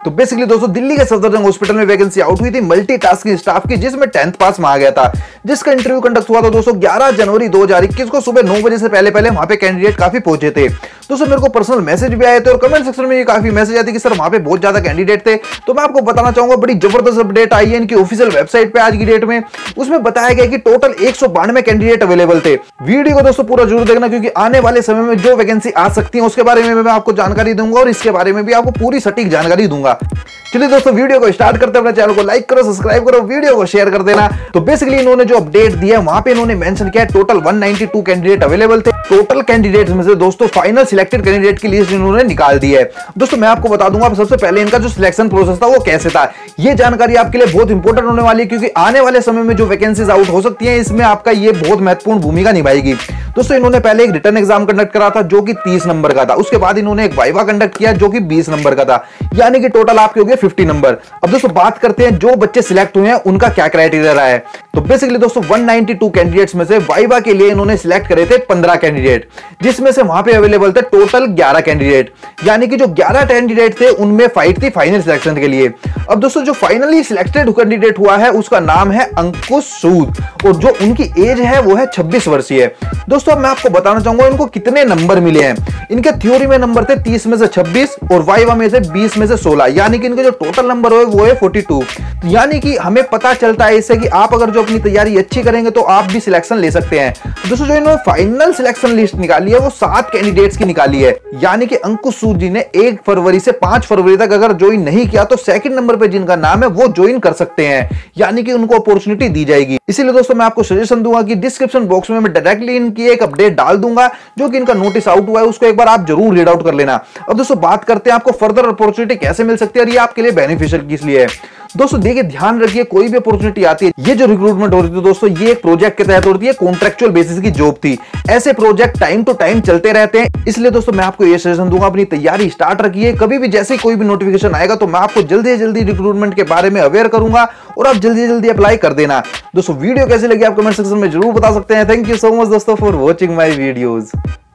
तो बेसिकली दोस्तों दिल्ली के सफदरजंग हॉस्पिटल में वैकेंसी आउट हुई थी मल्टीटास्किंग स्टाफ की, जिसमें 10th पास मांगा गया था, जिसका इंटरव्यू कंडक्ट हुआ था दोस्तों 11 जनवरी 2021 को सुबह 9 बजे से पहले वहां पे कैंडिडेट काफी पहुंचे थे। दोस्तों मेरे को पर्सनल मैसेज भी आए थे और कमेंट सेक्शन में ये काफी मैसेज आते कि सर वहां पे बहुत ज्यादा कैंडिडेट थे। तो मैं आपको बताना चाहूंगा बड़ी जबरदस्त अपडेट आई है इनकी ऑफिशियल वेबसाइट पे आज की डेट में। उसमें बताया गया कि टोटल 192 कैंडिडेट अवेलेबल थे। वीडियो को दोस्तों पूरा जरूर देखना, क्योंकि आने वाले समय में जो वैकेंसी आ सकती है उसके बारे में मैं आपको जानकारी दूंगा और इसके बारे में भी आपको पूरी सटीक जानकारी दूंगा। चलिए दोस्तों वीडियो को स्टार्ट करते हैं। अपने चैनल को लाइक करो, सब्सक्राइब करो, वीडियो को शेयर कर देना। तो बेसिकली इन्होंने जो अपडेट दिया वहां पे इन्होंने मेंशन किया टोटल 192 कैंडिडेट अवेलेबल थे। टोटल कैंडिडेट्स में से दोस्तों फाइनल सिलेक्टेड कैंडिडेट की लिस्ट इन्होंने निकाल दी है। दोस्तों मैं आपको बता दूंगा सबसे पहले इनका जो सिलेक्शन प्रोसेस था वो कैसे था। ये जानकारी आपके लिए बहुत इंपॉर्टेंट होने वाली है, क्योंकि आने वाले समय में जो वैकेंसीज आउट हो सकती है इसमें आपका ये बहुत महत्वपूर्ण भूमिका निभाएगी। दोस्तों इन्होंने पहले एक रिटर्न एग्जाम कंडक्ट करा था जो कि 30 नंबर का था। उसके बाद इन्होंने एक वाइवा कंडक्ट किया जो कि 20 नंबर का था, यानी कि टोटल आपके हो गए 50 नंबर। अब दोस्तों बात करते हैं जो बच्चे सिलेक्ट हुए हैं उनका क्या क्राइटेरिया रहा है। तो बेसिकली दोस्तों 192 कैंडिडेट्स में से वाइवा के लिए इन्होंने सिलेक्ट करे थे 15 कैंडिडेट, जिसमें से वहां पे अवेलेबल थे टोटल 11 कैंडिडेट, यानी कि जो 11 कैंडिडेट थे उनमें फाइट थी फाइनल सिलेक्शन के लिए। अब दोस्तों जो फाइनली सिलेक्टेड कैंडिडेट हुआ है उसका नाम है अंकुश सूद और जो उनकी एज है वो है 26 वर्षीय। दोस्तों अब मैं आपको बताना चाहूंगा इनको कितने नंबर मिले हैं। इनके थ्योरी में नंबर थे 30 में से 26 और वाइवा में से 20 में से 16, यानी कि इनके जो टोटल नंबर है वो है 42। यानी कि हमें पता चलता है इससे कि आप अगर जो अपनी तैयारी अच्छी करेंगे तो आप भी सिलेक्शन ले सकते हैं। दोस्तों जो इन्होंने फाइनल सिलेक्शन लिस्ट निकाली है वो 7 कैंडिडेट्स की निकाली है, यानी कि अंकुश सूद जी ने 1 फरवरी से 5 फरवरी तक अगर ज्वाइन नहीं किया तो सेकंड नंबर पे जिनका नाम है वो ज्वाइन कर सकते हैं, यानी कि उनको अपॉर्चुनिटी दी जाएगी। इसीलिए दोस्तों मैं आपको सजेशन दूंगा कि डिस्क्रिप्शन बॉक्स में मैं डायरेक्टली इनकी एक अपडेट डाल दूंगा जो कि इनका नोटिस आउट हुआ है, उसको एक बार आप जरूर रीड आउट कर लेना। अब दोस्तों बात करते हैं आपको फर्दर अपॉर्चुनिटी कैसे मिल सकती है और ये आपके लिए बेनिफिशियल किस लिए है। दोस्तों देखिए ध्यान रखिए कोई भी अपॉर्चुनिटी आती है, ये जो रिक्रूटमेंट हो रही थी दोस्तों ये एक प्रोजेक्ट के तहत होती है, कॉन्ट्रैक्चुअल बेसिस की जॉब थी। ऐसे प्रोजेक्ट टाइम टू टाइम चलते रहते हैं, इसलिए दोस्तों मैं आपको ये सजेशन दूंगा अपनी तैयारी स्टार्ट रखिए। कभी भी जैसे कोई भी नोटिफिकेशन आएगा तो मैं आपको जल्दी से जल्दी रिक्रूटमेंट के बारे में अवेयर करूंगा और आप जल्दी से जल्दी अप्लाई कर देना। दोस्तों वीडियो कैसी लगी आप कमेंट सेक्शन में जरूर बता सकते हैं। थैंक यू सो मच दोस्तों फॉर वॉचिंग माई वीडियोज।